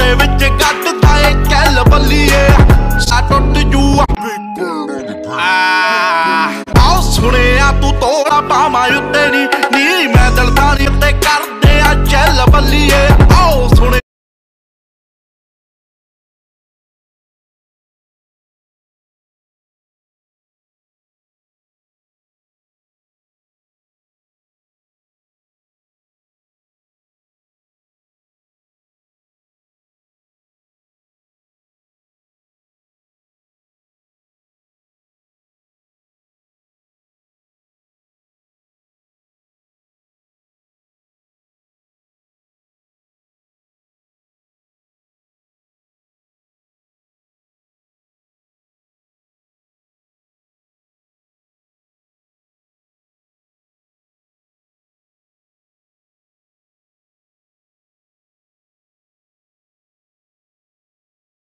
ਦੇ ਵਿੱਚ ਕੱਢਦਾ ਏ ਕੈਲ ਬੱਲੀਏ ਸਾ ਟੁੱਟ ਜੂ ਆਓ ਸੁਣਿਆ ਤੂੰ ਤੋੜਾ ਪਾਵਾਂ ਉੱਤੇ ਨੀ ਮੈਂ ਦਿਲ ਥਾਣੀ ਉੱਤੇ ਕਰਦੇ ਆ ਚੱਲ ਬੱਲੀਏ